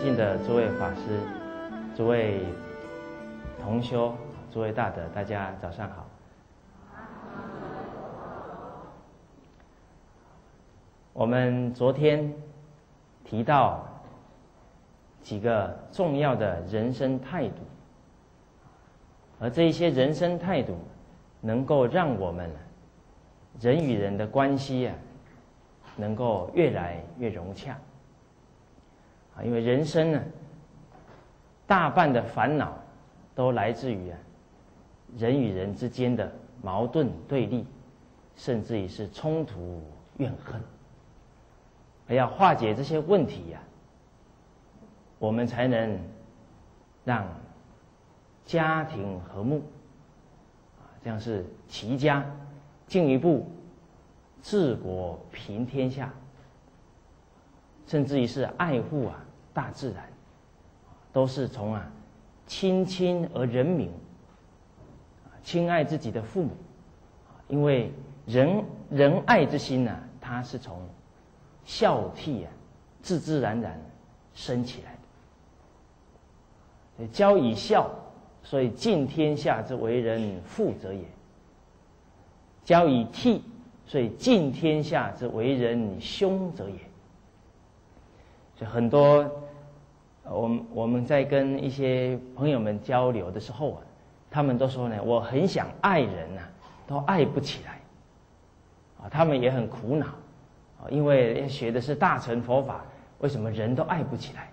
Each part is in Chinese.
敬的诸位法师、诸位同修、诸位大德，大家早上好。我们昨天提到几个重要的人生态度，而这一些人生态度能够让我们人与人的关系能够越来越融洽。因为人生呢，大半的烦恼都来自于人与人之间的矛盾对立，甚至于是冲突怨恨。而要化解这些问题我们才能让家庭和睦，这样是齐家，进一步治国平天下，甚至于是爱护大自然，都是从亲亲而仁民，亲爱自己的父母，因为仁爱之心它是从孝悌自自然然生起来的。教以孝，所以尽天下之为人父者也；教以悌，所以尽天下之为人兄者也。所以很多我们在跟一些朋友们交流的时候他们都说呢，我很想爱人都爱不起来他们也很苦恼因为学的是大乘佛法，为什么人都爱不起来？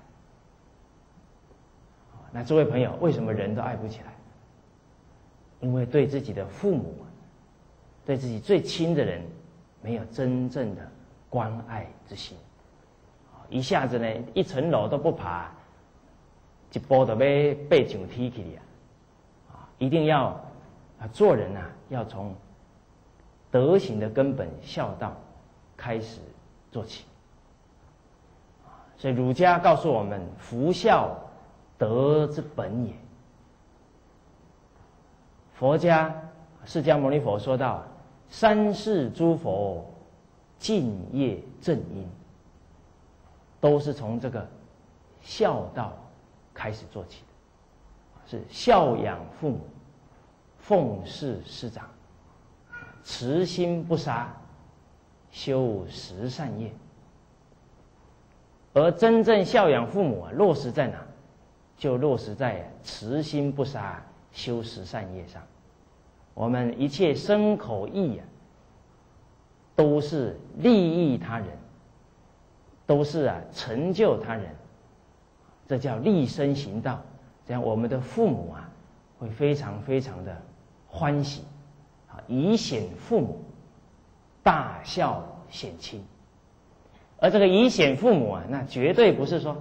那诸位朋友，为什么人都爱不起来？因为对自己的父母，对自己最亲的人，没有真正的关爱之心。一下子呢，一层楼都不爬，一步就要爬上天去一定要做人要从德行的根本孝道开始做起。所以儒家告诉我们，夫孝德之本也。佛家释迦牟尼佛说到，三世诸佛敬业正因，都是从这个孝道开始做起的，是孝养父母，奉事师长，慈心不杀，修十善业。而真正孝养父母落实在哪？就落实在慈心不杀，修十善业上。我们一切身口意都是利益他人，都是成就他人，这叫立身行道。这样我们的父母会非常非常的欢喜以显父母，大孝显亲。而这个以显父母那绝对不是说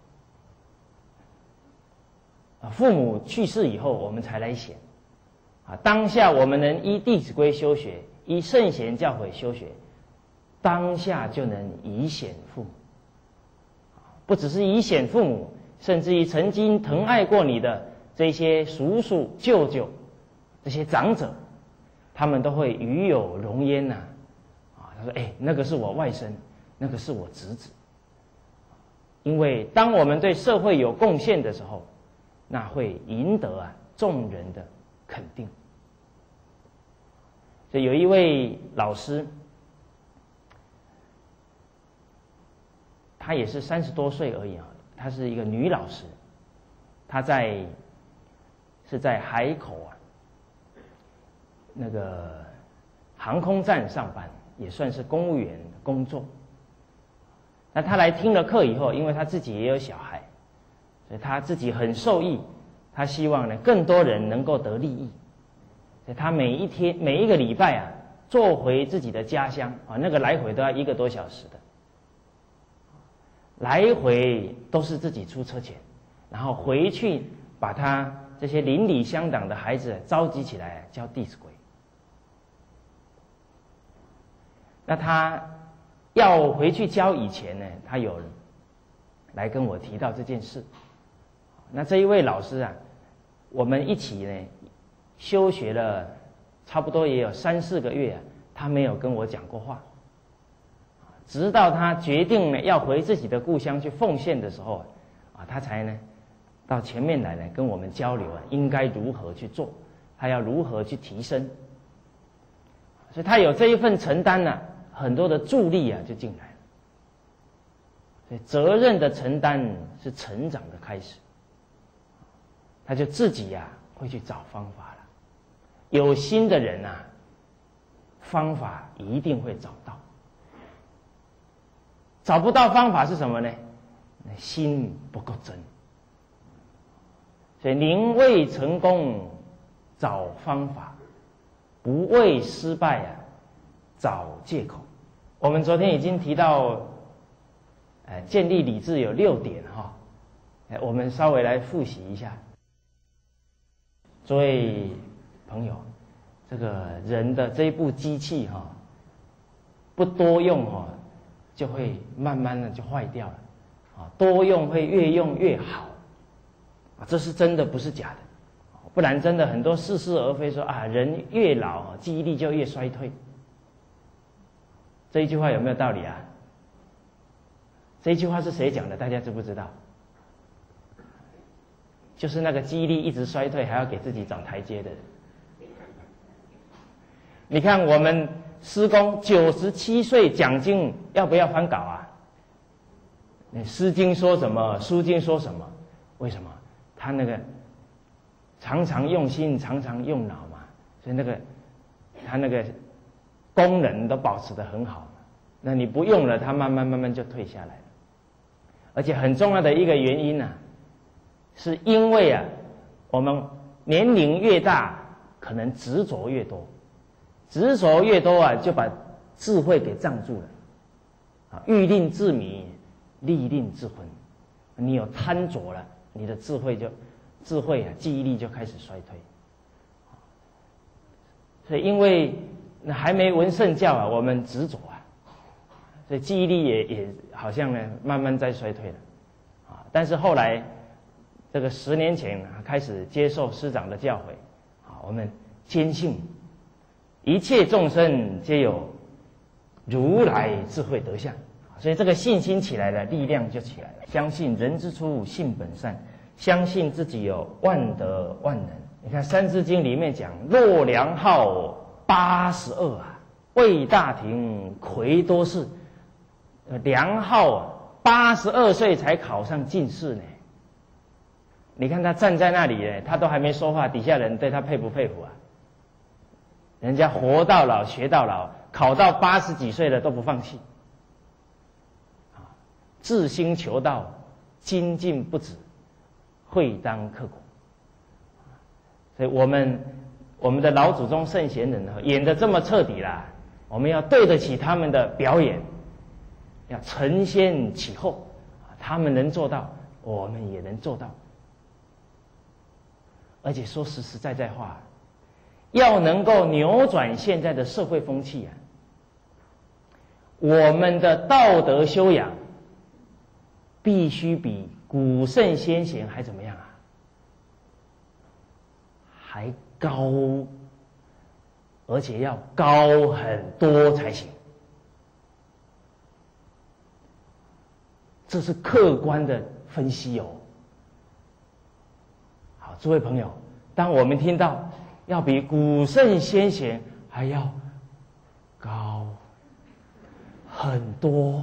父母去世以后我们才来显当下我们能依《弟子规》修学，依圣贤教诲修学，当下就能以显父母。不只是以显父母，甚至于曾经疼爱过你的这些叔叔舅舅，这些长者，他们都会与有荣焉他说那个是我外甥，那个是我侄子。因为当我们对社会有贡献的时候，那会赢得众人的肯定。所以有一位老师，她也是30多岁而已她是一个女老师，她是在海口那个航空站上班，也算是公务员工作。那她来听了课以后，因为她自己也有小孩，所以她自己很受益，她希望呢更多人能够得利益。所以她每一个礼拜坐回自己的家乡那个来回都要1个多小时的，来回都是自己出车钱，然后回去把他这些邻里乡党的孩子召集起来教《弟子规》。那他要回去教以前呢，他有来跟我提到这件事。那这一位老师我们一起呢修学了差不多也有3、4个月他没有跟我讲过话。直到他决定呢要回自己的故乡去奉献的时候， 啊，他才呢到前面来呢跟我们交流啊，应该如何去做，他要如何去提升。所以他有这一份承担呢，很多的助力啊就进来了。所以责任的承担是成长的开始，他就自己呀会去找方法了。有心的人啊，方法一定会找到。找不到方法是什么呢？心不够真。所以宁为成功找方法，不为失败啊找借口。我们昨天已经提到，建立理智有6点哈，我们稍微来复习一下。诸位朋友，这个人的这一部机器哈，不多用哈，就会慢慢的就坏掉了，啊，多用会越用越好，啊，这是真的，不是假的，不然真的很多似是而非说啊，人越老记忆力就越衰退。这一句话有没有道理啊？这一句话是谁讲的？大家知不知道？就是那个记忆力一直衰退，还要给自己找台阶的人。你看我们师公97岁讲经，要不要翻稿啊？诗经说什么，书经说什么？为什么？他那个常常用心，常常用脑嘛，所以他那个功能都保持得很好。那你不用了，他慢慢就退下来了。而且很重要的一个原因啊，是因为啊，我们年龄越大，可能执着越多，执着越多啊，就把智慧给障住了。啊，欲令自迷，力令自昏。你有贪着了，你的智慧记忆力就开始衰退。所以因为还没闻圣教啊，我们执着啊，所以记忆力也好像呢慢慢在衰退了。啊，但是后来这个10年前开始接受师长的教诲，啊，我们坚信一切众生皆有如来智慧德相，所以这个信心起来了，力量就起来了。相信人之初性本善，相信自己有万德万能。你看《三字经》里面讲，若良号82啊，魏大廷魁多士。梁浩啊，82岁才考上进士呢。你看他站在那里呢，他都还没说话，底下人对他佩不佩服啊？人家活到老学到老，考到80几岁了都不放弃，志心求道，精进不止，会当刻苦。所以我们的老祖宗圣贤人演得这么彻底啦，我们要对得起他们的表演，要承先启后，他们能做到，我们也能做到。而且说实实在在话，要能够扭转现在的社会风气啊，我们的道德修养必须比古圣先贤还怎么样啊？还高，而且要高很多才行。这是客观的分析哦。好，诸位朋友，当我们听到要比古圣先贤还要高很多，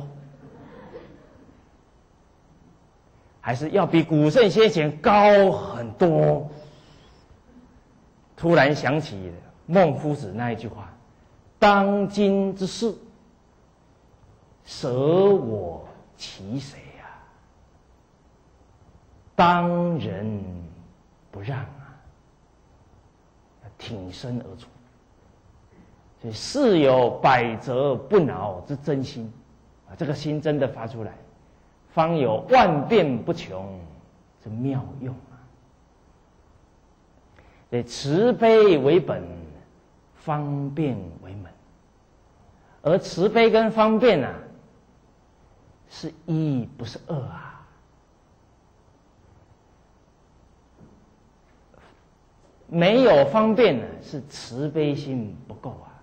还是要比古圣先贤高很多，突然想起孟夫子那一句话：当今之事，舍我其谁啊？当仁不让啊，要挺身而出。所以事有百折不挠之真心啊，这个心真的发出来，方有万变不穷之妙用啊。所以慈悲为本，方便为门。而慈悲跟方便啊，是一不是二啊。没有方便呢，是慈悲心不够啊。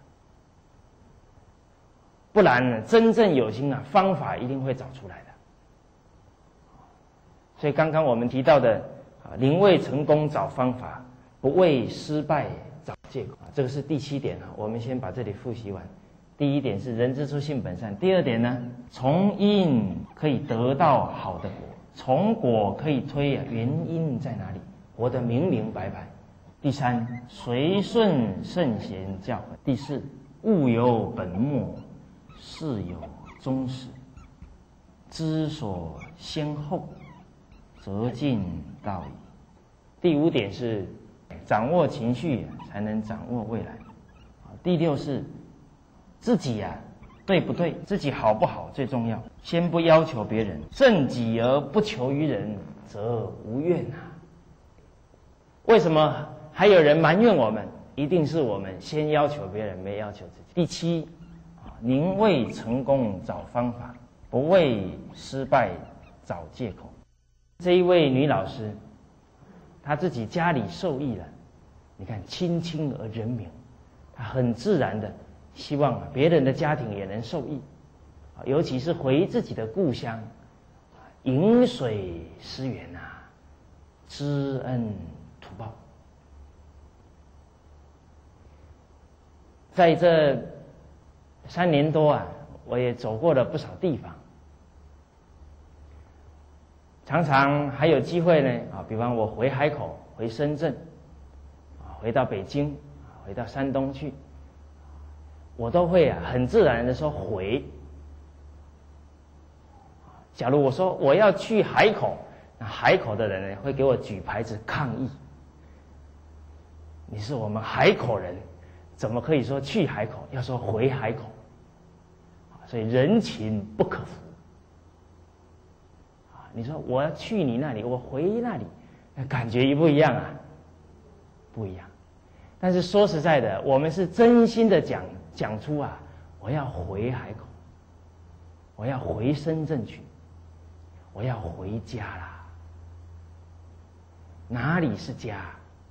不然呢，真正有心啊，方法一定会找出来的。 所以刚刚我们提到的宁为成功找方法，不为失败找借口，这个是第7点。我们先把这里复习完。第1点是人之初性本善，第2点呢，从因可以得到好的果，从果可以推原因在哪里，活得明明白白。第3，随顺圣贤教诲。第4，物有本末，事有终始，知所先后，则近道矣。第5点是掌握情绪才能掌握未来。第6是自己对不对，自己好不好最重要，先不要求别人，正己而不求于人，则无怨为什么还有人埋怨我们？一定是我们先要求别人，没要求自己。第7，宁为成功找方法，不为失败找借口。这一位女老师，她自己家里受益了，你看亲亲而人明，她很自然的希望别人的家庭也能受益，尤其是回自己的故乡，饮水思源知恩图报。在这3年多我也走过了不少地方，常常还有机会呢比方我回海口、回深圳，回到北京、回到山东去，我都会很自然的说回。假如我说我要去海口，那海口的人呢会给我举牌子抗议，你是我们海口人，怎么可以说去海口，要说回海口？所以人情不可负。你说我要去你那里，我回那里，那感觉一不一样不一样。但是说实在的，我们是真心的讲出我要回海口，我要回深圳去，我要回家啦。哪里是家？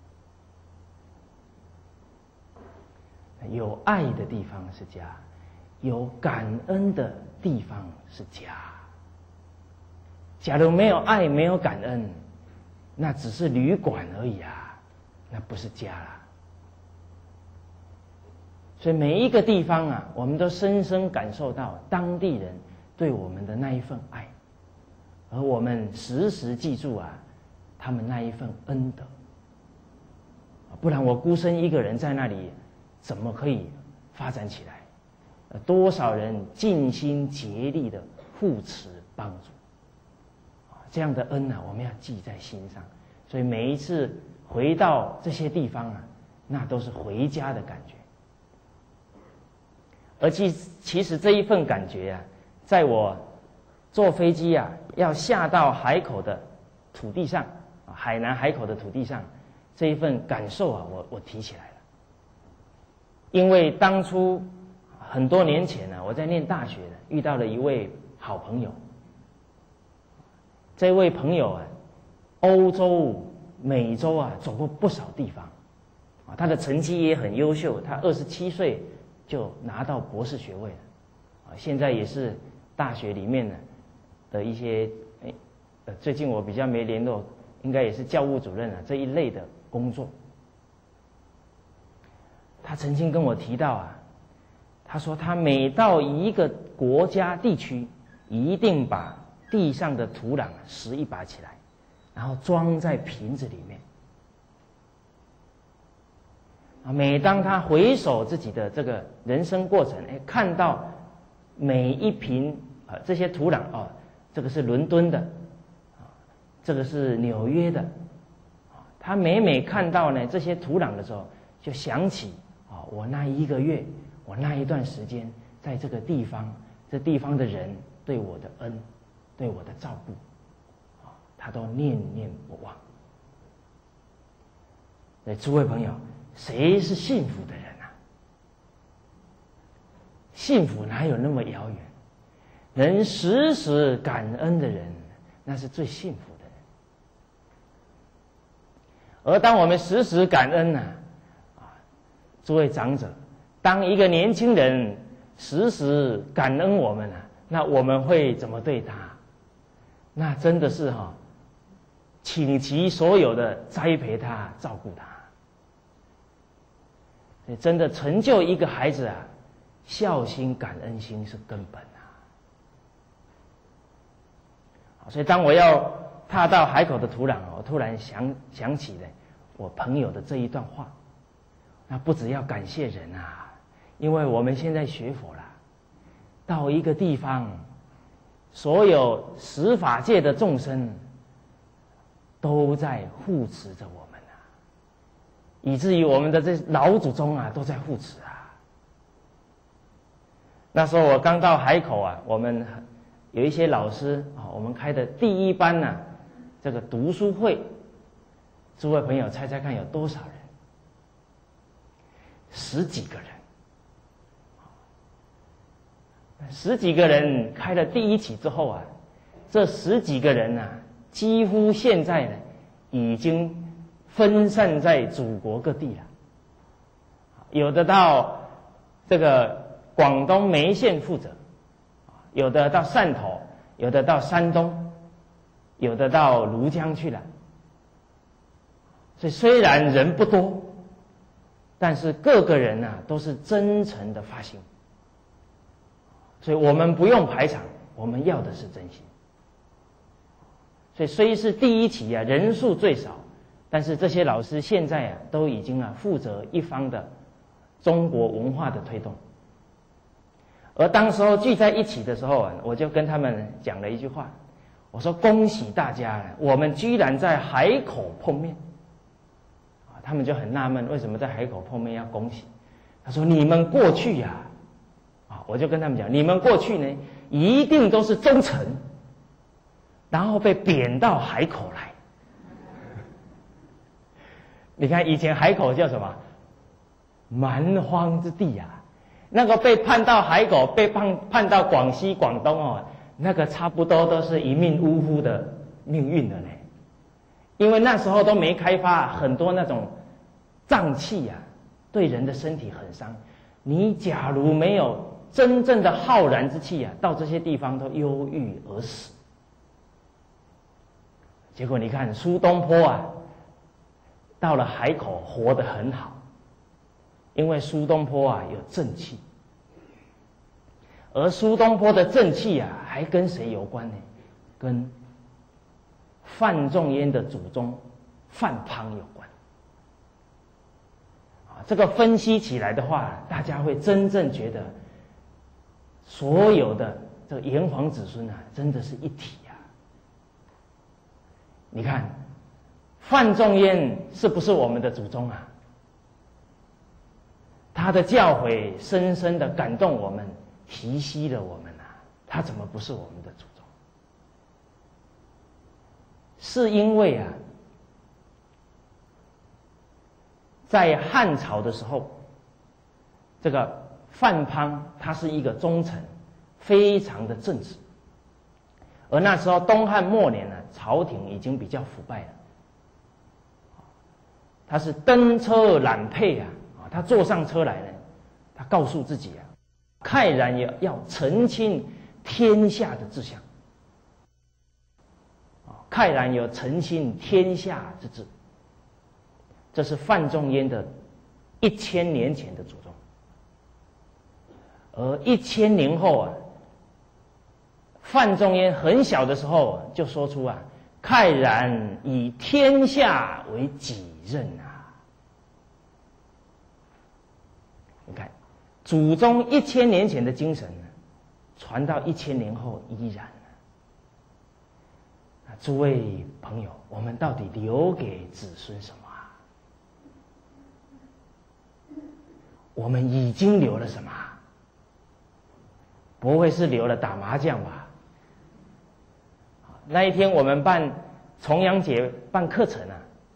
有爱的地方是家，有感恩的地方是家。假如没有爱，没有感恩，那只是旅馆而已那不是家啦。所以每一个地方我们都深深感受到当地人对我们的那一份爱，而我们时时记住他们那一份恩德。不然我孤身一个人在那里，怎么可以发展起来？多少人尽心竭力的护持帮助，这样的恩我们要记在心上。所以每一次回到这些地方那都是回家的感觉。而其实这一份感觉在我坐飞机要下到海口的土地上，海南海口的土地上，这一份感受我提起来了。因为当初很多年前我在念大学遇到了一位好朋友。这位朋友欧洲、美洲走过不少地方，他的成绩也很优秀，他27岁就拿到博士学位了，现在也是大学里面的一些最近我比较没联络，应该也是教务主任这一类的工作。他曾经跟我提到他说他每到一个国家地区，一定把地上的土壤拾一把起来，然后装在瓶子里面。每当他回首自己的这个人生过程，看到每一瓶这些土壤这个是伦敦的，这个是纽约的，他每看到呢这些土壤的时候，就想起我那1个月，我那一段时间在这个地方，这地方的人对我的恩，对我的照顾，他都念念不忘。所以诸位朋友，谁是幸福的人幸福哪有那么遥远？能时时感恩的人，那是最幸福的人。而当我们时时感恩诸位长者，当一个年轻人时时感恩我们那我们会怎么对他？那真的是倾其所有的栽培他、照顾他。所以真的成就一个孩子啊，孝心、感恩心是根本啊。所以当我要踏到海口的土壤，我突然想起了我朋友的这一段话。那不只要感谢人啊，因为我们现在学佛了，到一个地方，所有十法界的众生都在护持着我们啊，以至于我们的这老祖宗啊都在护持啊。那时候我刚到海口啊，我们有一些老师啊，我们开的第一班啊，这个读书会，诸位朋友猜猜看有多少人？10几个人，10几个人开了第一期之后啊，这10几个人啊，几乎现在呢，已经分散在祖国各地了。有的到这个广东梅县负责，有的到汕头，有的到山东，有的到庐江去了。所以虽然人不多，但是各个人啊都是真诚的发心，所以我们不用排场，我们要的是真心。所以虽是第一期啊人数最少，但是这些老师现在啊都已经啊负责一方的中国文化的推动。而当时候聚在一起的时候啊，我就跟他们讲了一句话，我说恭喜大家，我们居然在海口碰面。他们就很纳闷，为什么在海口碰面要恭喜？他说：“你们过去呀，我就跟他们讲，你们过去呢，一定都是忠臣，然后被贬到海口来。你看以前海口叫什么？蛮荒之地呀。那个被判到海口，被判到广西、广东哦，那个差不多都是一命呜呼的命运的呢。因为那时候都没开发很多那种瘴气呀，对人的身体很伤。你假如没有真正的浩然之气啊，到这些地方都忧郁而死。结果你看苏东坡啊，到了海口活得很好，因为苏东坡啊有正气。而苏东坡的正气啊，还跟谁有关呢？跟范仲淹的祖宗范滂有关。这个分析起来的话，大家会真正觉得所有的这个炎黄子孙啊，真的是一体啊。你看范仲淹是不是我们的祖宗啊？他的教诲深深的感动我们，提携了我们啊，他怎么不是我们的祖宗？是因为啊，在汉朝的时候，这个范滂他是一个忠臣，非常的正直。而那时候东汉末年呢，朝廷已经比较腐败了。他是登车揽辔啊，他坐上车来呢，他告诉自己啊，慨然要澄清天下的志向。慨然有澄清天下之志，这是范仲淹的1000年前的祖宗。而1000年后啊，范仲淹很小的时候就说出啊，慨然以天下为己任啊。你看，祖宗1000年前的精神传到1000年后依然。诸位朋友，我们到底留给子孙什么啊？我们已经留了什么？不会是留了打麻将吧？那一天我们办重阳节办课程啊，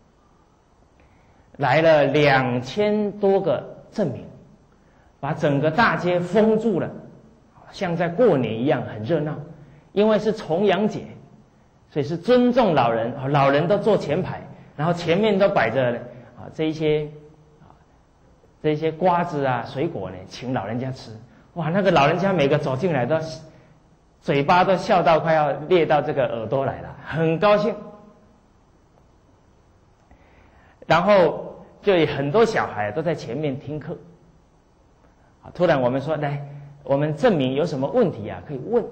来了2000多个证明，把整个大街封住了，像在过年一样很热闹。因为是重阳节，所以是尊重老人，老人都坐前排，然后前面都摆着这一些瓜子啊、水果呢，请老人家吃。哇，那个老人家每个走进来都嘴巴都笑到快要裂到这个耳朵来了，很高兴。 然后就有很多小孩都在前面听课。突然我们说，来，我们证明有什么问题啊，可以问。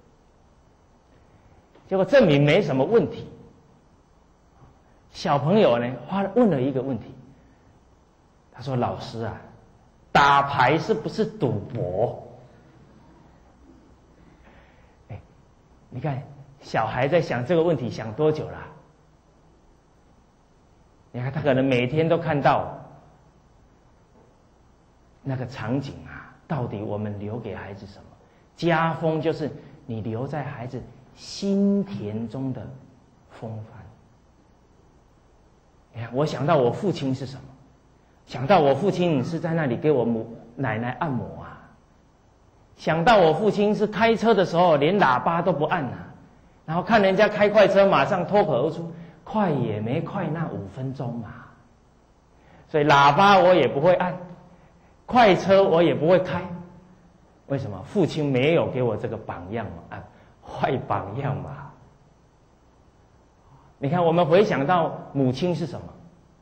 结果证明没什么问题。小朋友呢，问了一个问题，他说：“老师啊，打牌是不是赌博？”哎，你看小孩在想这个问题想多久了？你看他可能每天都看到那个场景啊，到底我们留给孩子什么？家风就是你留在孩子心田中的风范。你看，我想到我父亲是什么？想到我父亲是在那里给我奶奶按摩啊。想到我父亲是开车的时候连喇叭都不按啊，然后看人家开快车，马上脱口而出：“快也没快那5分钟嘛。”所以喇叭我也不会按，快车我也不会开。为什么？父亲没有给我这个榜样嘛，坏榜样嘛。你看，我们回想到母亲是什么？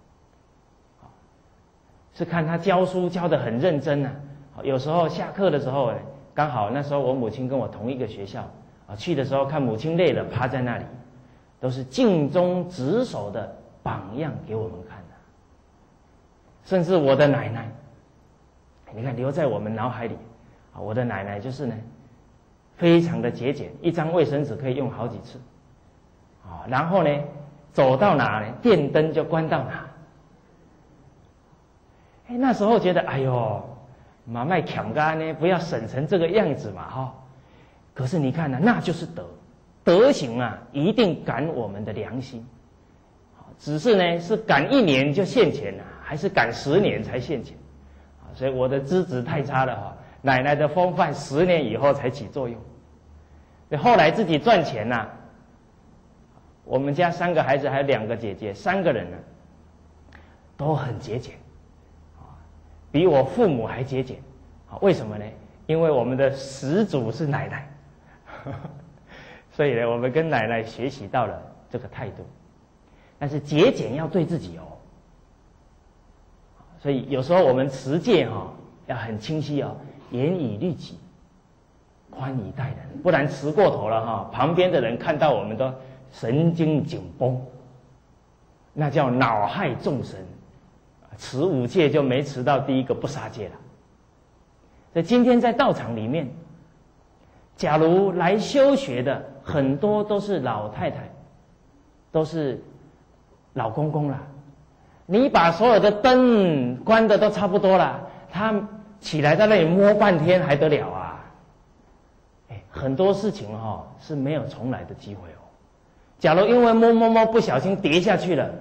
是看她教书教得很认真啊。有时候下课的时候，刚好那时候我母亲跟我同一个学校啊，去的时候看母亲累了，趴在那里，都是尽忠职守的榜样给我们看的。甚至我的奶奶，你看留在我们脑海里啊，我的奶奶就是呢，非常的节俭，一张卫生纸可以用好几次。然后呢，走到哪呢，电灯就关到哪。那时候觉得，哎呦，妈卖强干呢，不要省成这个样子嘛，哈。可是你看呢，那就是德行啊，一定感我们的良心。只是呢，是赶1年就现钱了，还是赶10年才现钱？所以我的资质太差了哈。奶奶的风范10年以后才起作用。后来自己赚钱呐。我们家3个孩子还有2个姐姐，3个人呢，都很节俭，比我父母还节俭。为什么呢？因为我们的始祖是奶奶，所以呢，我们跟奶奶学习到了这个态度。但是节俭要对自己哦，所以有时候我们持戒要很清晰哦，严以律己，宽以待人，不然持过头了旁边的人看到我们都神经紧绷，那叫恼害众生。持5戒就没持到第1个不杀戒了。所以今天在道场里面，假如来修学的很多都是老太太，都是老公公了，你把所有的灯关的都差不多了，他起来在那里摸半天还得了啊？很多事情是没有重来的机会哦。假如因为摸不小心跌下去了，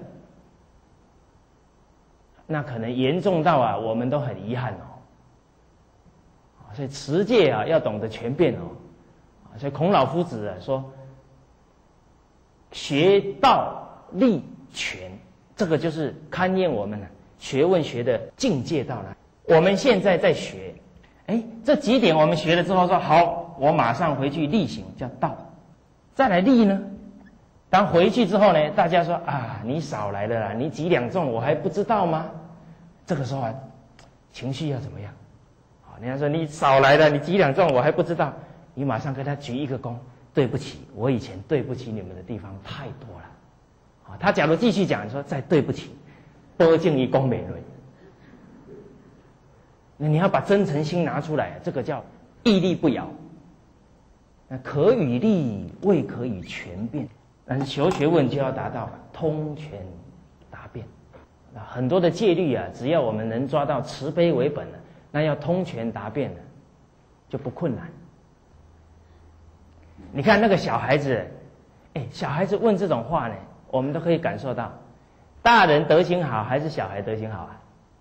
那可能严重到我们都很遗憾哦。所以持戒要懂得全变哦。所以孔老夫子说，学道立全，这个就是勘验我们学问学的境界到哪。我们现在在学，这几点我们学了之后说好，我马上回去力行，叫道。再来立呢？当回去之后呢，大家说啊，你少来了啦，你几两重我还不知道吗？这个时候情绪要怎么样？人家说你少来了，你几两重我还不知道，你马上跟他鞠一个躬，对不起，我以前对不起你们的地方太多了。他假如继续讲说再对不起，多敬一躬美瑞，那你要把真诚心拿出来，这个叫屹立不摇。那可与立，未可与全变。但是求学问就要达到通权达变。很多的戒律只要我们能抓到慈悲为本那要通权达变就不困难。你看那个小孩子，小孩子问这种话呢，我们都可以感受到，大人德行好还是小孩德行好啊？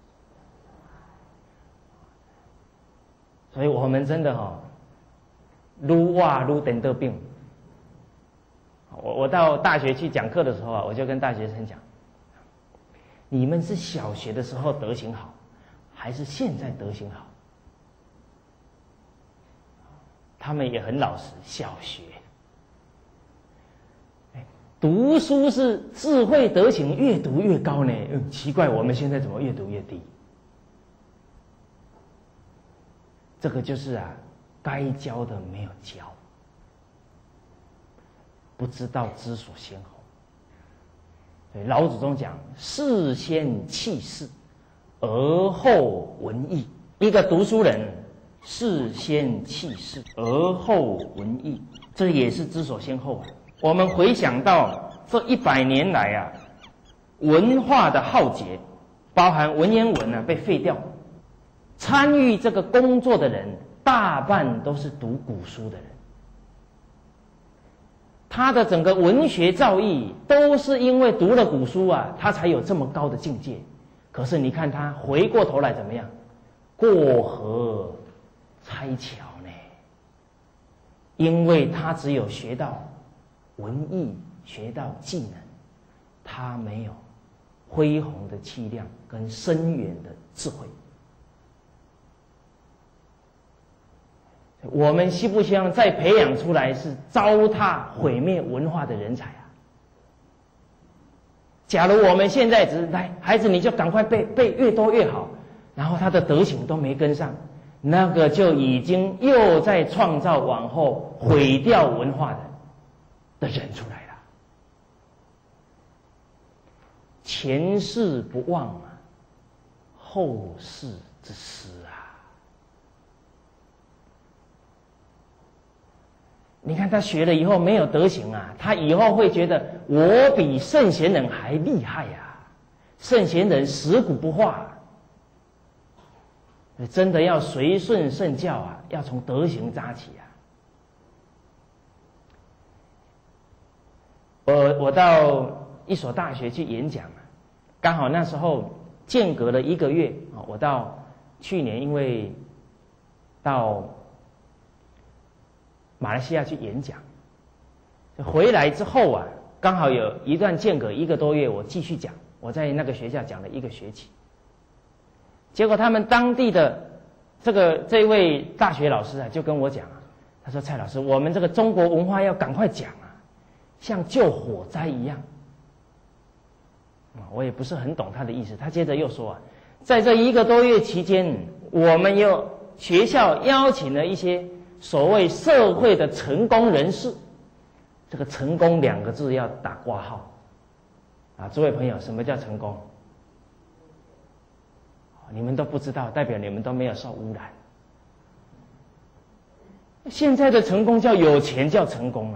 所以我们真的愈哇愈等得病。我到大学去讲课的时候我就跟大学生讲，你们是小学的时候德行好，还是现在德行好？他们也很老实，小学。 读书是智慧德行越读越高呢。奇怪，我们现在怎么越读越低？这个就是该教的没有教，不知道知所先后。所以老祖宗讲：事先弃事，而后闻义。一个读书人，事先弃事，而后闻义，这也是知所先后啊。我们回想到这100年来文化的浩劫，包含文言文被废掉。参与这个工作的人，大半都是读古书的人。他的整个文学造诣，都是因为读了古书他才有这么高的境界。可是你看他回过头来怎么样？过河拆桥呢？因为他只有学到文艺，学到技能，他没有恢宏的气量跟深远的智慧。我们希不希望再培养出来是糟蹋毁灭文化的人才假如我们现在只是来孩子，你就赶快背越多越好，然后他的德行都没跟上，那个就已经又在创造往后毁掉文化的人出来了。前世不忘后世之师你看他学了以后没有德行他以后会觉得我比圣贤人还厉害圣贤人食古不化真的要随顺圣教要从德行扎起我到一所大学去演讲刚好那时候间隔了1个月我到去年因为到马来西亚去演讲，回来之后刚好有一段间隔1个多月，我继续讲，我在那个学校讲了1个学期。结果他们当地的这位大学老师就跟我讲他说：“蔡老师，我们这个中国文化要赶快讲像救火灾一样。”我也不是很懂他的意思。他接着又说在这1个多月期间，我们学校邀请了一些所谓社会的成功人士，这个成功2个字要打括号诸位朋友，什么叫成功？你们都不知道，代表你们都没有受污染。现在的成功叫有钱叫成功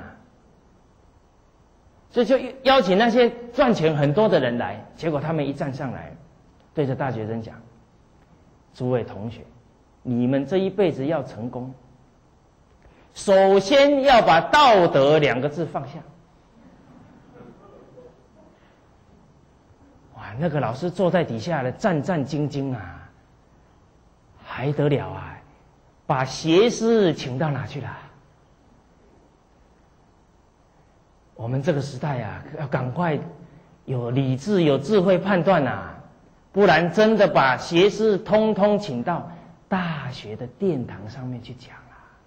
所以就邀请那些赚钱很多的人来，结果他们一站上来，对着大学生讲：“诸位同学，你们这一辈子要成功，首先要把道德2个字放下。”哇，那个老师坐在底下战战兢兢还得了把邪师请到哪去了？我们这个时代要赶快有理智、有智慧判断不然真的把邪师通通请到大学的殿堂上面去讲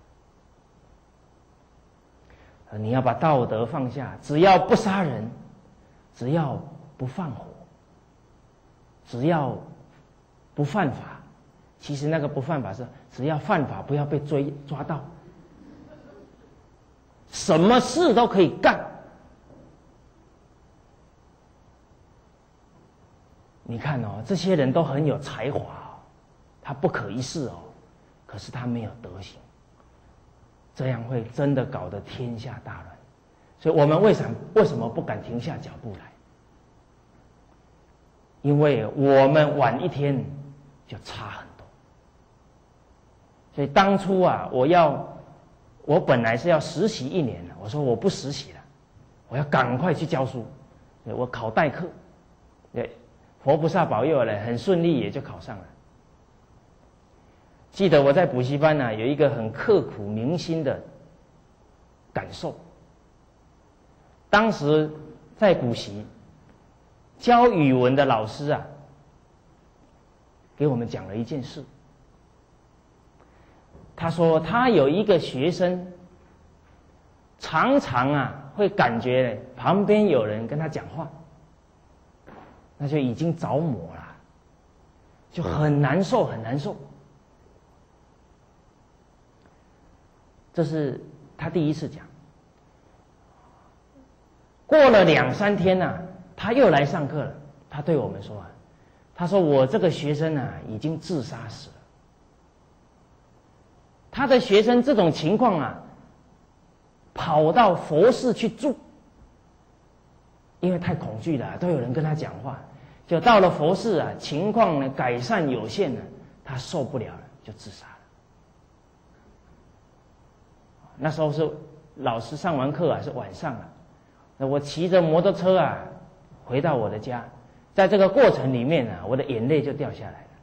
你要把道德放下，只要不杀人，只要不放火，只要不犯法。其实那个不犯法是只要犯法不要被抓到，什么事都可以干。你看这些人都很有才华他不可一世可是他没有德行，这样会真的搞得天下大乱。所以我们为什么不敢停下脚步来？因为我们晚一天就差很多。所以当初我本来是要实习1年我说我不实习了，我要赶快去教书。我考代课，佛菩萨保佑很顺利也就考上了。记得我在补习班有一个很刻骨铭心的感受。当时在补习教语文的老师给我们讲了一件事。他说他有一个学生常常会感觉旁边有人跟他讲话，那就已经着魔了，就很难受，很难受。这是他第一次讲。过了2、3天啊，他又来上课了。他对我们说啊，他说我这个学生啊已经自杀死了。他的学生这种情况啊，跑到佛寺去住，因为太恐惧了，都有人跟他讲话，就到了佛寺啊，情况呢改善有限了，他受不了了，就自杀了。那时候是老师上完课啊，是晚上了，那我骑着摩托车啊回到我的家，在这个过程里面啊，我的眼泪就掉下来了。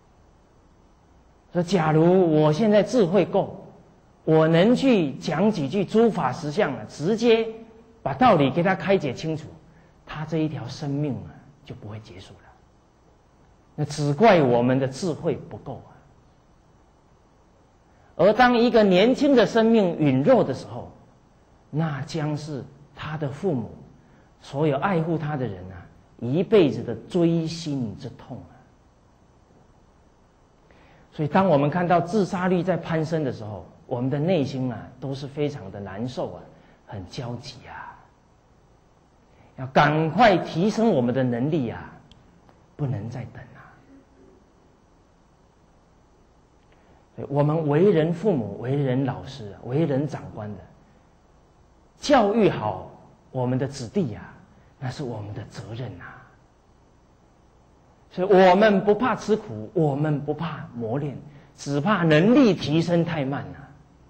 说假如我现在智慧够，我能去讲几句诸法实相了，直接把道理给他开解清楚，他这一条生命啊就不会结束了。那只怪我们的智慧不够啊。而当一个年轻的生命陨落的时候，那将是他的父母，所有爱护他的人啊，一辈子的锥心之痛啊。所以当我们看到自杀率在攀升的时候，我们的内心啊都是非常的难受啊，很焦急啊，要赶快提升我们的能力啊，不能再等啊。我们为人父母、为人老师、为人长官的，教育好我们的子弟啊，那是我们的责任啊。所以我们不怕吃苦，我们不怕磨练，只怕能力提升太慢了。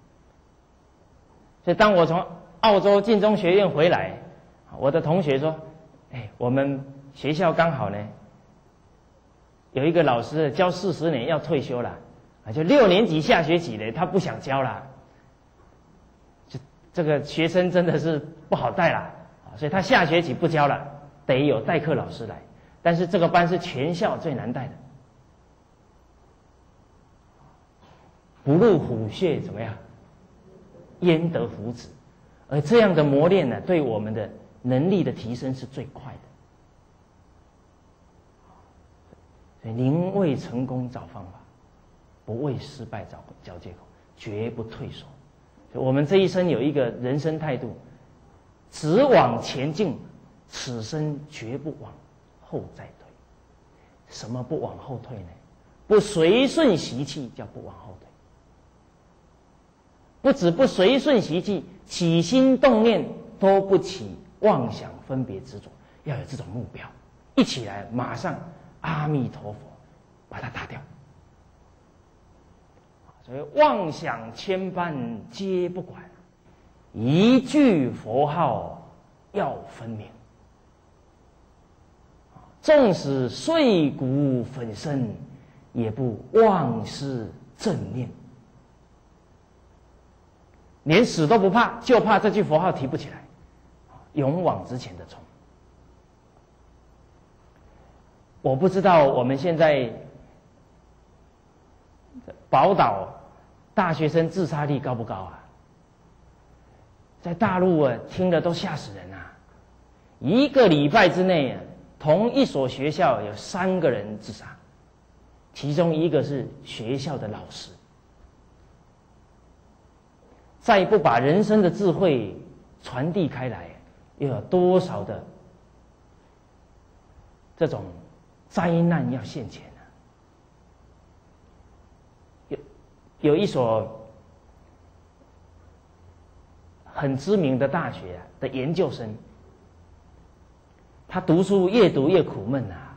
所以当我从澳洲晋中学院回来，我的同学说：“我们学校刚好呢，有一个老师教40年要退休了。”就6年级下学期呢，他不想教了，就这个学生真的是不好带了，所以他下学期不教了，得有代课老师来。但是这个班是全校最难带的，不入虎穴怎么样？焉得虎子？而这样的磨练呢，对我们的能力的提升是最快的。所以宁为成功找方法，不为失败找借口，绝不退缩。所以我们这一生有一个人生态度，只往前进，此生绝不往后再退。什么不往后退呢？不随顺习气叫不往后退。不止不随顺习气，起心动念都不起妄想分别执着，要有这种目标，一起来马上阿弥陀佛把它打掉。所以妄想千般皆不管，一句佛号要分明。纵使碎骨粉身，也不忘失正念。连死都不怕，就怕这句佛号提不起来，勇往直前的冲。我不知道我们现在宝岛大学生自杀率高不高啊？在大陆啊，听了都吓死人啊！1个礼拜之内啊，同一所学校有3个人自杀，其中1个是学校的老师。再不把人生的智慧传递开来，又有多少的这种灾难要现前呢？有一所很知名的大学的研究生，他读书越读越苦闷啊。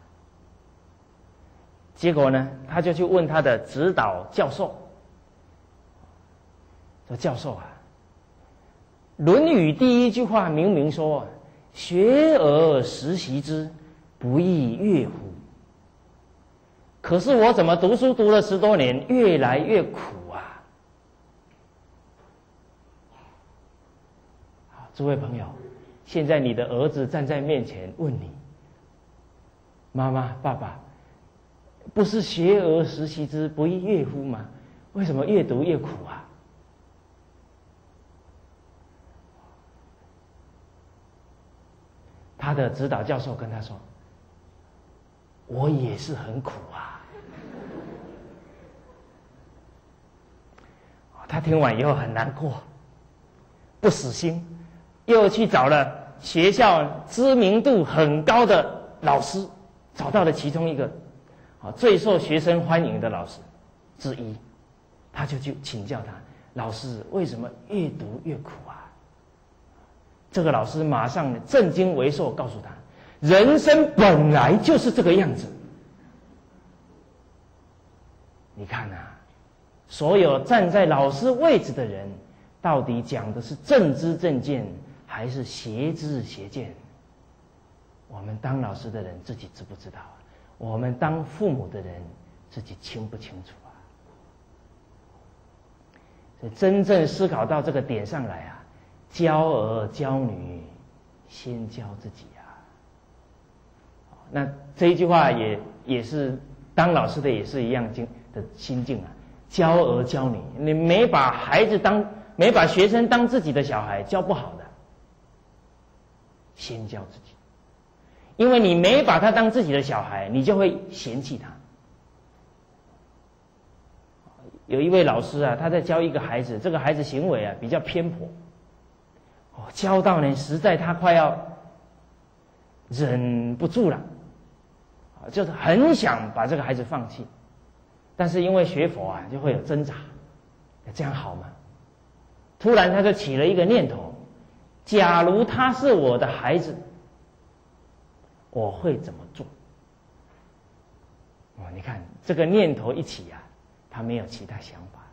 结果呢，他就去问他的指导教授，说：“教授啊，《论语》第1句话明明说‘学而时习之，不亦说乎’，可是我怎么读书读了10多年，越来越苦啊！”好，诸位朋友，现在你的儿子站在面前问你：“妈妈、爸爸，不是学而时习之，不亦说乎吗？为什么越读越苦啊？” 他的指导教授跟他说：“我也是很苦啊。”他听完以后很难过，不死心，又去找了学校知名度很高的老师，找到了其中一个最受学生欢迎的老师之一，他就去请教他：“老师，为什么越读越苦啊？”这个老师马上正襟危坐，告诉他：“人生本来就是这个样子。你看啊，所有站在老师位置的人，到底讲的是正知正见，还是邪知邪见？我们当老师的人自己知不知道啊？我们当父母的人自己清不清楚啊？所以真正思考到这个点上来啊，教儿教女，先教自己啊。那这一句话也是当老师的也是一样的心境啊。教儿教女，你没把学生当自己的小孩，教不好的。先教自己，因为你没把他当自己的小孩，你就会嫌弃他。有一位老师啊，他在教一个孩子，这个孩子行为啊比较偏颇，教到呢实在他快要忍不住了，就是很想把这个孩子放弃，但是因为学佛啊就会有挣扎，这样好吗？突然他就起了一个念头：假如他是我的孩子，我会怎么做？你看这个念头一起啊，他没有其他想法。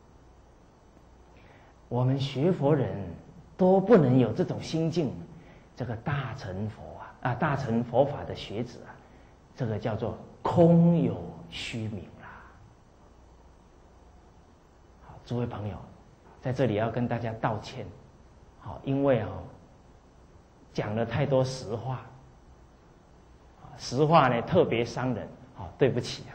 我们学佛人都不能有这种心境，这个大乘佛法的学子啊，这个叫做空有虚名啦。好，诸位朋友，在这里要跟大家道歉，因为讲了太多实话，实话呢特别伤人，对不起啊。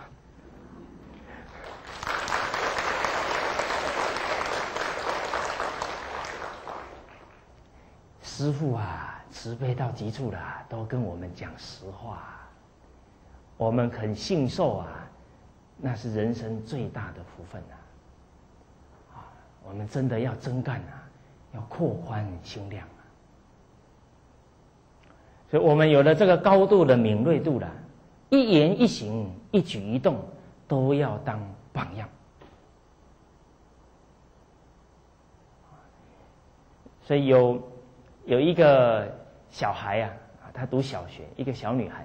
师父啊，慈悲到极处了，都跟我们讲实话，我们肯信受啊，那是人生最大的福分啊！我们真的要真干啊，要扩宽心量啊！所以我们有了这个高度的敏锐度了，一言一行、一举一动都要当榜样。所以有一个小孩啊，他读小学，一个小女孩。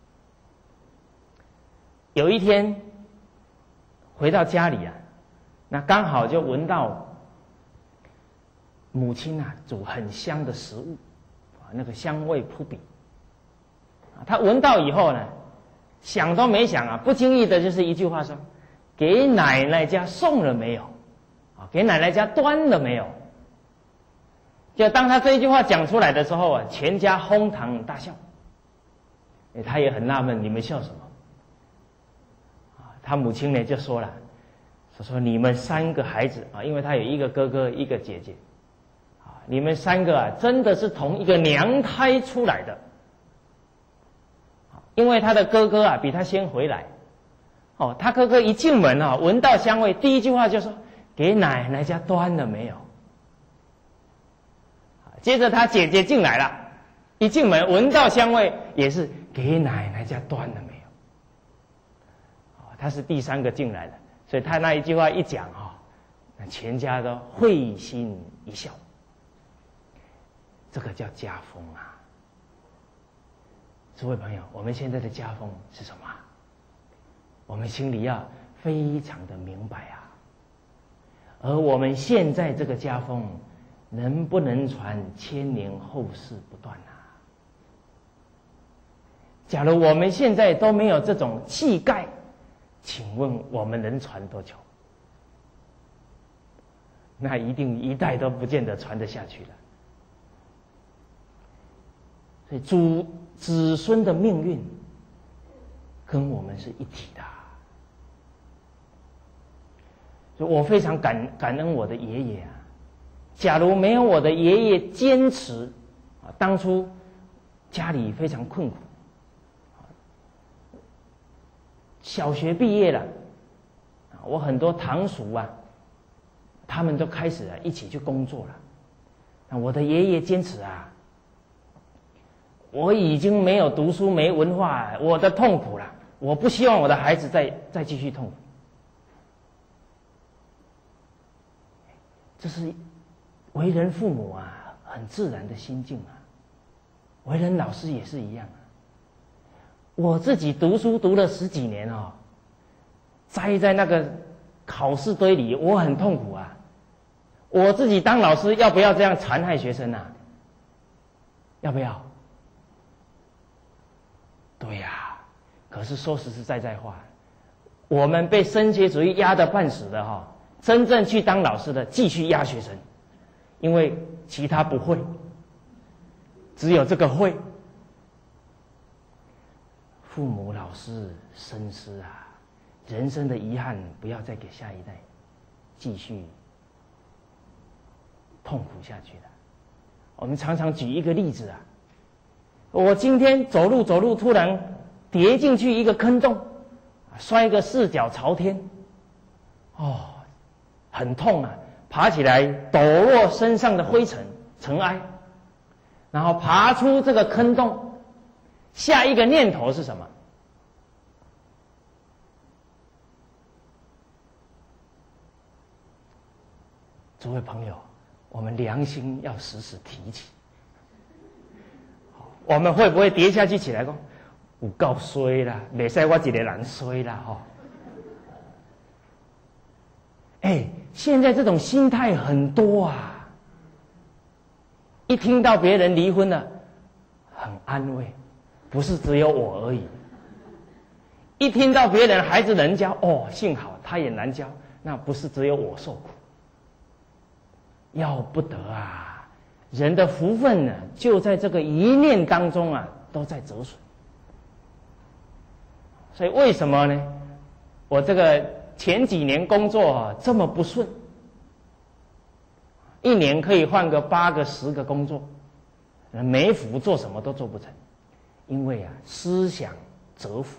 有一天回到家里啊，那刚好就闻到母亲啊煮很香的食物，那个香味扑鼻。他闻到以后呢，想都没想啊，不经意的就是一句话说：“给奶奶家送了没有？给奶奶家端了没有？”就当他这一句话讲出来的时候啊，全家哄堂大笑。他也很纳闷，你们笑什么？他母亲呢就说了，说你们三个孩子啊，因为他有一个哥哥一个姐姐，你们三个啊真的是同一个娘胎出来的。因为他的哥哥啊比他先回来，他哥哥一进门啊，闻到香味，第一句话就说：“给奶奶家端了没有？”接着他姐姐进来了，一进门闻到香味，也是给奶奶家端了没有？他是第三个进来的，所以他那一句话一讲那全家都会心一笑。这个叫家风啊！诸位朋友，我们现在的家风是什么？我们心里要非常的明白啊。而我们现在这个家风，能不能传千年后世不断啊？假如我们现在都没有这种气概，请问我们能传多久？那一定一代都不见得传得下去了。所以子孙的命运跟我们是一体的。所以我非常感恩我的爷爷啊。假如没有我的爷爷坚持当初家里非常困苦，小学毕业了，我很多堂叔啊，他们都开始一起去工作了。那我的爷爷坚持啊，我已经没有读书没文化，我的痛苦了，我不希望我的孩子再继续痛苦。这是为人父母啊很自然的心境啊，为人老师也是一样啊。我自己读书读了10几年哦，栽在那个考试堆里，我很痛苦啊。我自己当老师要不要这样残害学生啊？要不要？对呀，可是说实实在在话，我们被升学主义压得半死的哈，真正去当老师的继续压学生，因为其他不会，只有这个会。父母、老师深思啊，人生的遗憾不要再给下一代继续痛苦下去了。我们常常举一个例子啊，我今天走路突然跌进去一个坑洞，摔个4脚朝天，哦，很痛啊！爬起来抖落身上的灰尘埃，然后爬出这个坑洞，下一个念头是什么？诸位朋友，我们良心要时时提起。我们会不会跌下去起来说有够衰啦，没使我一个人衰啦哈？现在这种心态很多啊，一听到别人离婚了，很安慰，不是只有我而已。一听到别人孩子能教，哦，幸好他也难教，那不是只有我受苦。要不得啊！人的福分呢，就在这个一念当中啊，都在折损。所以为什么呢？我这个前几年工作啊这么不顺，一年可以换个8个10个工作，没福做什么都做不成，因为啊思想折福。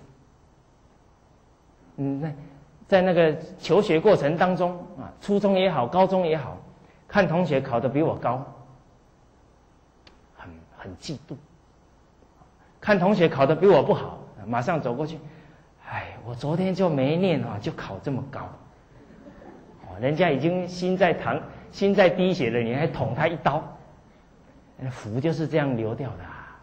在那个求学过程当中啊，初中也好，高中也好。看同学考得比我高，很嫉妒；看同学考得比我不好，马上走过去，我昨天就没念啊，就考这么高，人家已经心在滴血了，你还捅他一刀，福就是这样流掉的啊。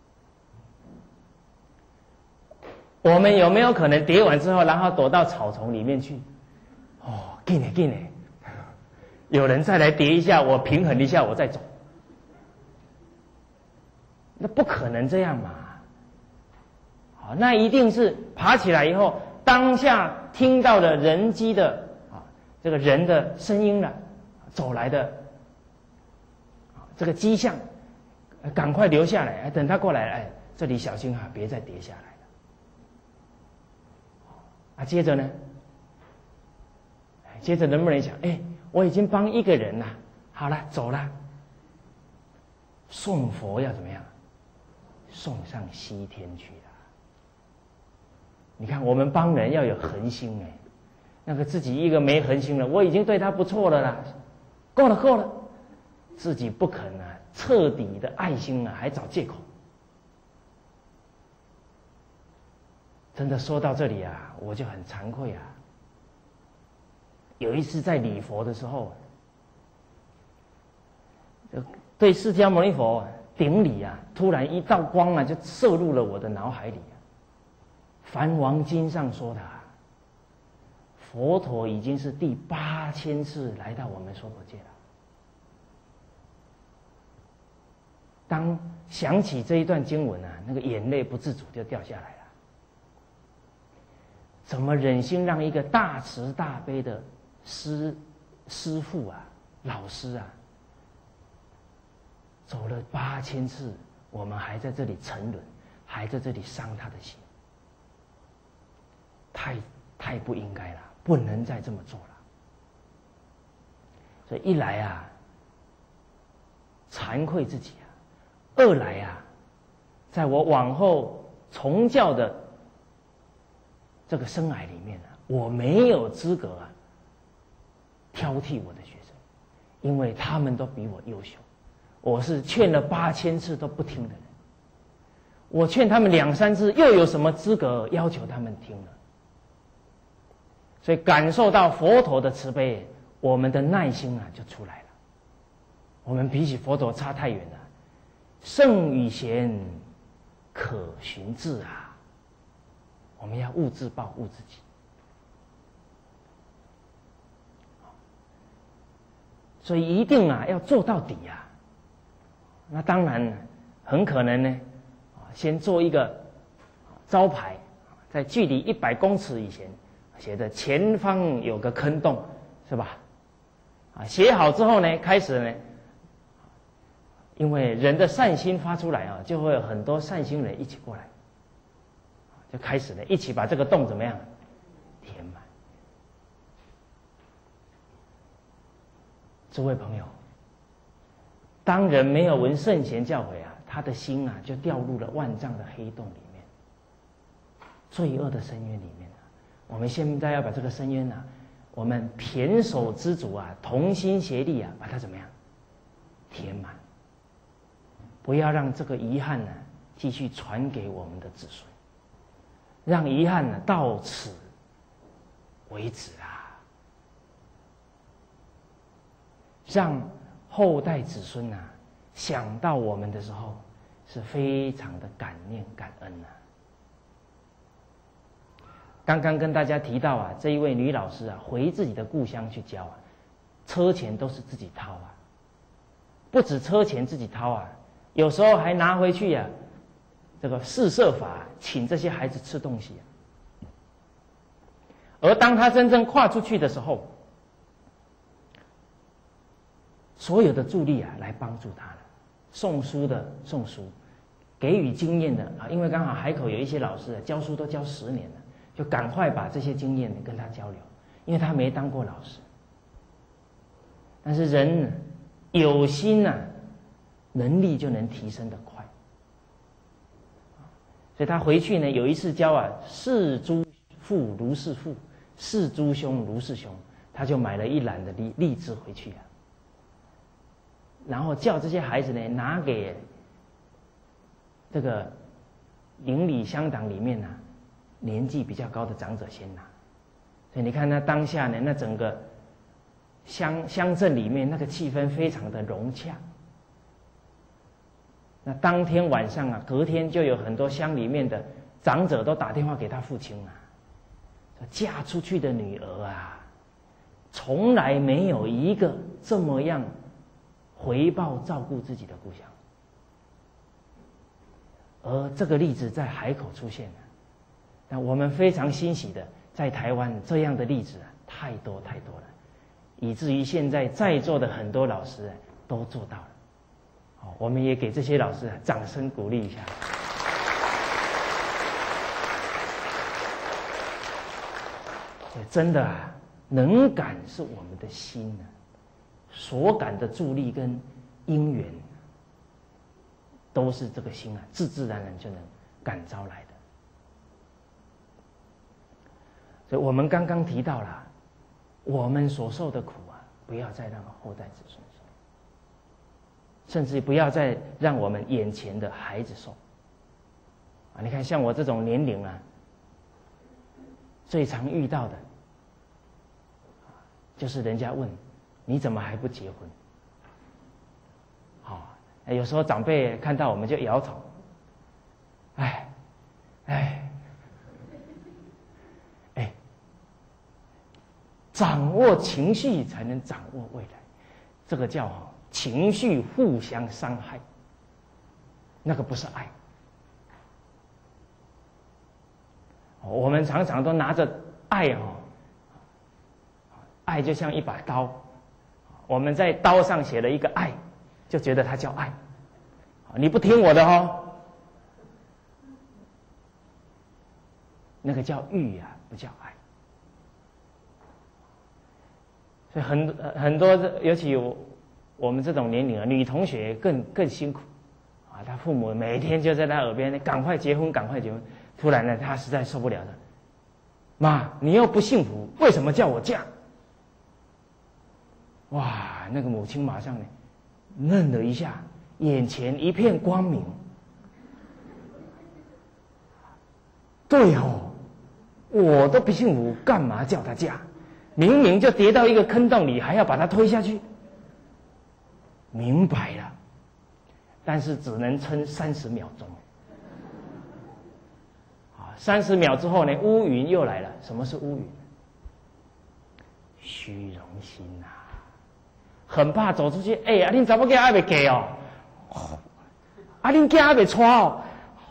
我们有没有可能跌完之后，然后躲到草丛里面去？紧嘞！有人再来跌一下，我平衡一下，我再走。那不可能这样嘛！好，那一定是爬起来以后，当下听到了人机的这个人的声音了，走来的这个迹象，赶快留下来，等他过来，这里小心啊，别再跌下来了。接着呢？接着能不能想，我已经帮一个人了，好了，走了。送佛要怎么样？送上西天去了。你看，我们帮人要有恒心那个自己一个没恒心了，我已经对他不错了啦，够了，自己不肯彻底的爱心还找借口。真的说到这里啊，我就很惭愧啊。有一次在礼佛的时候，对释迦牟尼佛顶礼啊，突然一道光就射入了我的脑海里。梵王经上说的佛陀已经是第8000次来到我们娑婆界了。当想起这一段经文那个眼泪不自主就掉下来了。怎么忍心让一个大慈大悲的师父老师走了8000次，我们还在这里沉沦，还在这里伤他的心，太不应该了，不能再这么做了。所以一来惭愧自己二来在我往后从教的这个生涯里面我没有资格挑剔我的学生，因为他们都比我优秀。我是劝了8000次都不听的人，我劝他们2、3次，又有什么资格要求他们听呢？所以感受到佛陀的慈悲，我们的耐心就出来了。我们比起佛陀差太远了，圣与贤，可循智我们要悟自报，悟自己。所以一定要做到底那当然很可能呢，先做一个招牌，在距离100公尺以前写着前方有个坑洞，是吧？写好之后呢，开始呢，因为人的善心发出来就会有很多善心人一起过来，就开始呢一起把这个洞怎么样填满。诸位朋友，当人没有闻圣贤教诲他的心就掉入了万丈的黑洞里面，罪恶的深渊里面我们现在要把这个深渊我们胼手知足同心协力把它怎么样填满，不要让这个遗憾继续传给我们的子孙，让遗憾到此为止让后代子孙想到我们的时候是非常的感念感恩刚刚跟大家提到这一位女老师回自己的故乡去教车钱都是自己掏不止车钱自己掏有时候还拿回去这个施舍法请这些孩子吃东西而当他真正跨出去的时候，所有的助力来帮助他了，送书的送书，给予经验的因为刚好海口有一些老师教书都教10年了，就赶快把这些经验跟他交流，因为他没当过老师。但是人有心能力就能提升得快，所以他回去呢，有一次教是诸父如是父，是诸兄如是兄，他就买了一篮的荔枝回去然后叫这些孩子呢拿给这个邻里乡党里面年纪比较高的长者先拿。所以你看那当下呢，那整个乡镇里面那个气氛非常的融洽。那当天晚上隔天就有很多乡里面的长者都打电话给他父亲嫁出去的女儿从来没有一个这么样回报照顾自己的故乡，而这个例子在海口出现了。那我们非常欣喜的，在台湾这样的例子太多太多了，以至于现在在座的很多老师都做到了。我们也给这些老师掌声鼓励一下。真的能感是我们的心所感的助力跟因缘，都是这个心自自然然就能感召来的。所以我们刚刚提到了，我们所受的苦不要再让后代子孙受，甚至不要再让我们眼前的孩子受。你看像我这种年龄最常遇到的就是人家问你怎么还不结婚？有时候长辈看到我们就摇头，掌握情绪才能掌握未来，这个叫情绪互相伤害，那个不是爱。我们常常都拿着爱爱就像一把刀，我们在刀上写了一个爱，就觉得它叫爱。你不听我的那个叫欲不叫爱。所以很多，尤其我们这种年龄女同学更辛苦啊，他父母每天就在他耳边，赶快结婚，赶快结婚。突然呢，他实在受不了了，妈，你又不幸福，为什么叫我嫁？哇，那个母亲马上呢，愣了一下，眼前一片光明。对哦，我都不幸福，干嘛叫他嫁？明明就跌到一个坑洞里，还要把他推下去。明白了，但是只能撑30秒钟。啊，30秒之后呢，乌云又来了。什么是乌云？虚荣心啊，很怕走出去。哎，啊，恁查某囝还未嫁哦？啊，恁囝还未娶哦？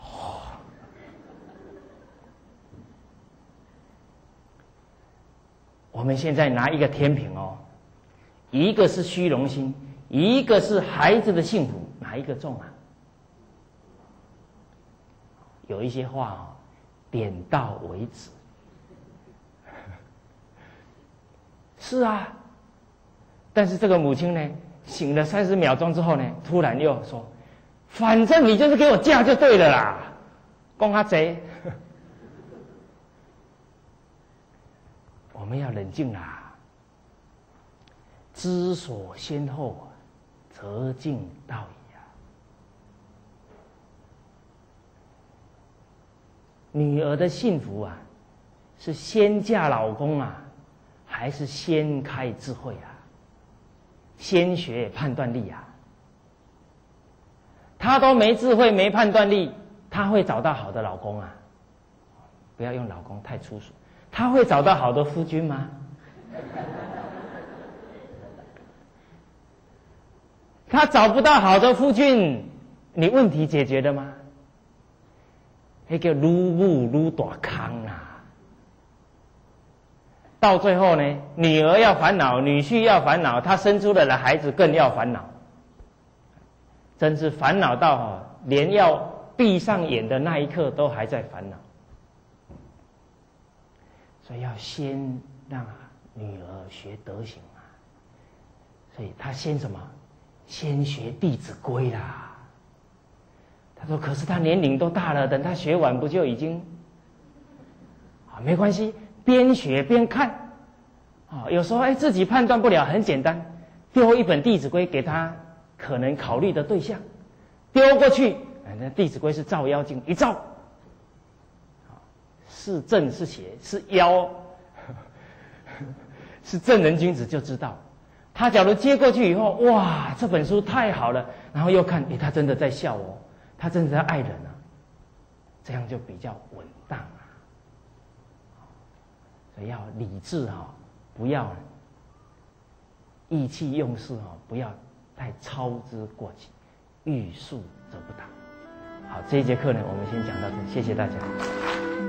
我们现在拿一个天平哦，一个是虚荣心，一个是孩子的幸福，哪一个重啊？有一些话哦，点到为止。是啊，但是这个母亲呢，醒了30秒钟之后呢，突然又说：“反正你就是给我嫁就对了啦，讲他贼。”我们要冷静啦，知所先后，则近道矣啊。女儿的幸福啊，是先嫁老公啊，还是先开智慧啊？先学判断力啊？她都没智慧、没判断力，她会找到好的老公啊？不要用老公太粗俗。他会找到好的夫君吗？他找不到好的夫君，你问题解决了吗？那个愈母愈大坑啊！到最后呢，女儿要烦恼，女婿要烦恼，他生出来的孩子更要烦恼，真是烦恼到连要闭上眼的那一刻都还在烦恼。所以要先让女儿学德行啊，所以他先什么？先学《弟子规》啦。他说：“可是他年龄都大了，等他学完不就已经……啊，没关系，边学边看。啊，有时候自己判断不了，很简单，丢一本《弟子规》给他可能考虑的对象，丢过去，那《弟子规》是照妖镜，一照。”是正是邪是妖，是正人君子就知道。他假如接过去以后，哇，这本书太好了，然后又看，他真的在笑哦，他真的在爱人啊，这样就比较稳当啊。所以要理智啊，不要意气用事啊，不要太操之过急，欲速则不达。好，这一节课呢，我们先讲到这，谢谢大家。